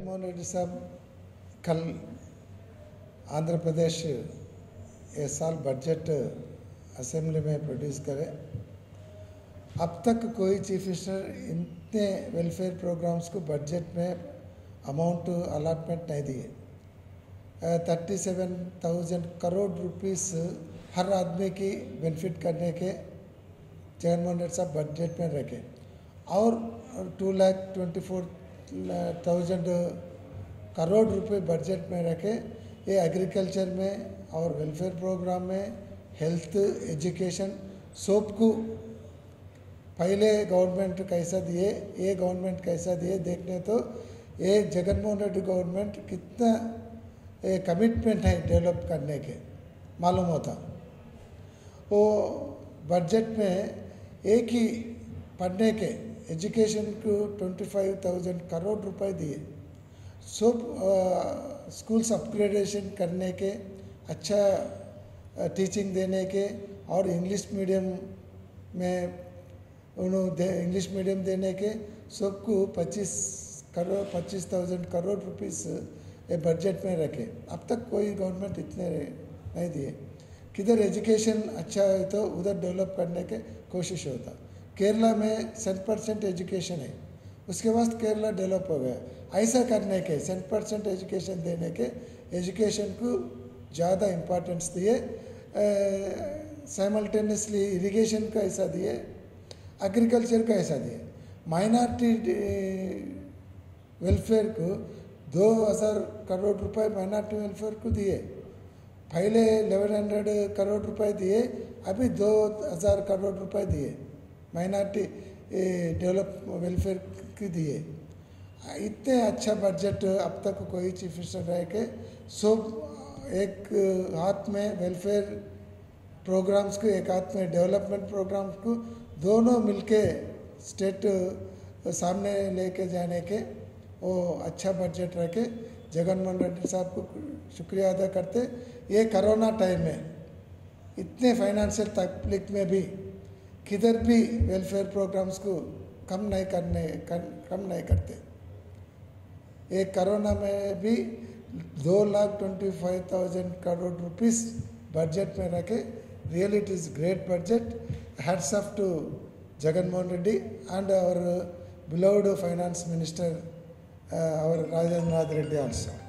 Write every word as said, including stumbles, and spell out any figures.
जगनमोहन रेड्डी साहब कल आंध्र प्रदेश ये साल बजट असेंबली में प्रोड्यूस करे। अब तक कोई चीफ मिनिस्टर इतने वेलफेयर प्रोग्राम्स को बजट में अमाउंट अलॉटमेंट नहीं दिए। Thirty seven thousand crore rupees हर आदमी की बेनिफिट करने के जगनमोहन रेड्डी साहब बजट में रखे और two lakh twenty four thousand crore रुपए बजट में रखे। ये एग्रीकल्चर में और वेलफेयर प्रोग्राम में हेल्थ एजुकेशन सबको पहले गवर्नमेंट कैसा दिए ये गवर्नमेंट कैसा दिए देखने तो ये जगनमोहन रेड्डी गवर्नमेंट कितना कमिटमेंट है डेवलप करने के मालूम होता। वो बजट में एक ही पढ़ने के एजुकेशन को ट्वेंटी फाइव थाउजेंड करोड़ रुपए दिए। सब स्कूल्स अपग्रेडेशन करने के, अच्छा टीचिंग देने के और इंग्लिश मीडियम में उन्होंने इंग्लिश मीडियम देने के सबको पच्चीस करोड़ पच्चीस थाउजेंड करोड़ रुपीस ये बजट में रखे। अब तक कोई गवर्नमेंट इतने नहीं दिए। किधर एजुकेशन अच्छा है तो उधर डेवलप करने के कोशिश होता। केरला में सेंट परसेंट एजुकेशन है, उसके बाद केरला डेवलप हो गया। ऐसा करने के सेंट परसेंट एजुकेशन देने के एजुकेशन को ज़्यादा इम्पोर्टेंस दिए। साइमल्टेनियसली इरिगेशन का ऐसा दिए, एग्रीकल्चर का ऐसा दिए। माइनॉरिटी वेलफेयर को दो हज़ार करोड़ रुपए माइनॉरिटी वेलफेयर को दिए। पहले इलेवन हंड्रेड करोड़ रुपए दिए, अभी दो हज़ार करोड़ रुपए दिए माइनॉरिटी डेवलप वेलफेयर की दिए। इतने अच्छा बजट अब तक कोई चीफ मिनिस्टर रह के सब एक हाथ में वेलफेयर प्रोग्राम्स को, एक हाथ में डेवलपमेंट प्रोग्राम्स को, दोनों मिलके स्टेट सामने लेके जाने के वो अच्छा बजट रखे। जगनमोहन रेड्डी साहब को शुक्रिया अदा करते। ये कोरोना टाइम में इतने फाइनेंशियल तकलीफ में भी किधर भी वेलफेयर प्रोग्राम्स को कम नहीं करने कर, कम नहीं करते। एक कोरोना में भी दो lakh twenty five thousand crore rupees budget में रखे। Really it is great budget. Hats off to Jaganmohan Reddy and our beloved finance minister, uh, our Rajendra Nath Reddy also.